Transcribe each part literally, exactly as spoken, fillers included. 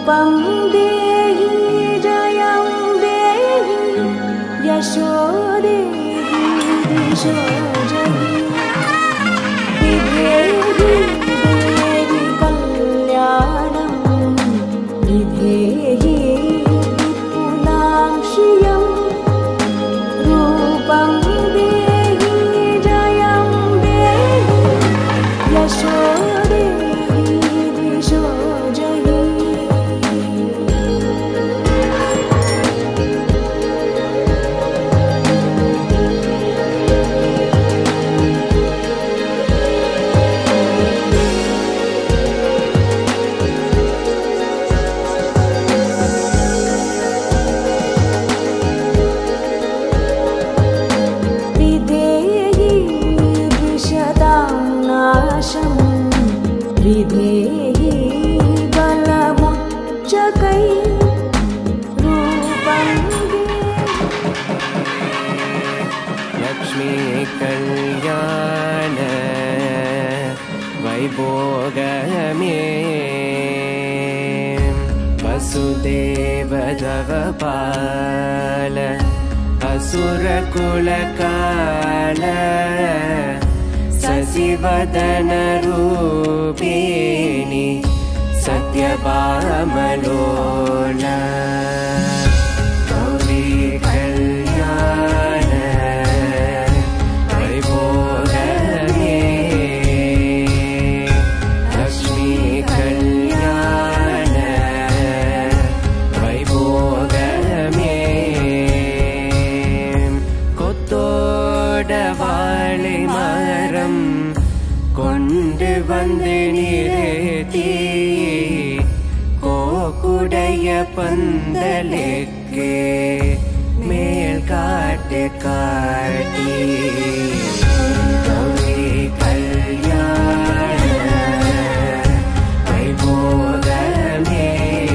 रूपं देहि जयं देहि यशो देहि दिशो जहि विधेहि देहि कल्याणं विधेहि पुनां श्रियं रूपं देहि जयं देहि यशो लक्ष्मी कल्याण वैभोगमे वसुदेव दवपाल असुरकुलकाल शशिवदन रूपिणी सत्यभामलोल गौरी कल्याण वैभोगमे लक्ष्मी कल्याण वैभोगमे कोत्तोडवाळि मरं कोंडु वंदु निरेती कोकुடைய பந்தலுக்கு மேல் காட்டு காட்டி கௌரி கல்யாண வைபோகமே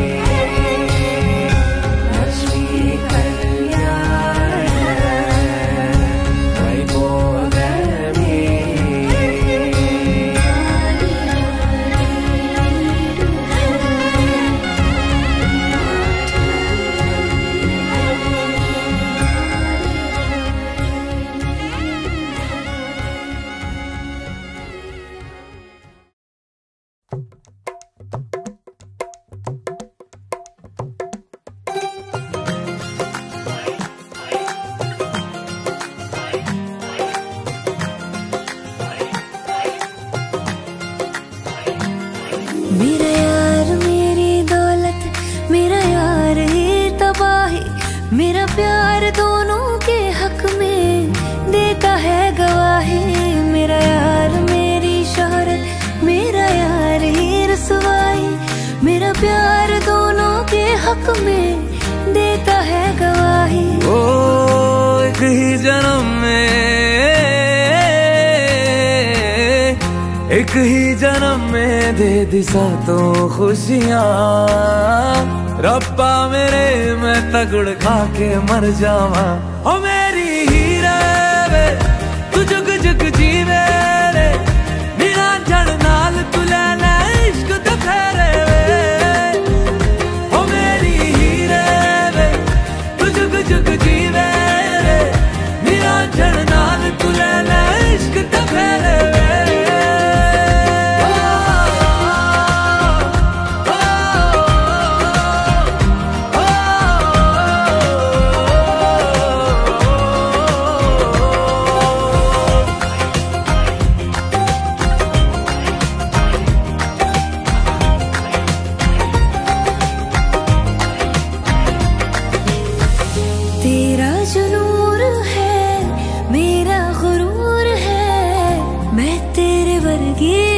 லக்ஷ்மி கல்யாண வைபோகமே मेरा यार मेरी दौलत मेरा यार ही तबाही मेरा प्यार दोनों के हक में देता है गवाही मेरा यार मेरी शोहरत मेरा यार ही रसवाई मेरा प्यार दोनों के हक में देता है गवाही ओ एक ही जन्म में एक ही जन्म में दे दी सातों खुशियाँ रब्बा मेरे मैं तगड़ खा के मर जावा ओ मेरी हीरे वे तू जुग जुग जीवे रे मेरा जड़ नाल तू लेना इश्क ते फेरे वे ओ मेरी हीरे वे तू जुग जुग जीवे रे मेरा जड़ नाल तू लेना इश्क ते फेरे वे तेरा जो नूर है मेरा गुरूर है मैं तेरे वर्गी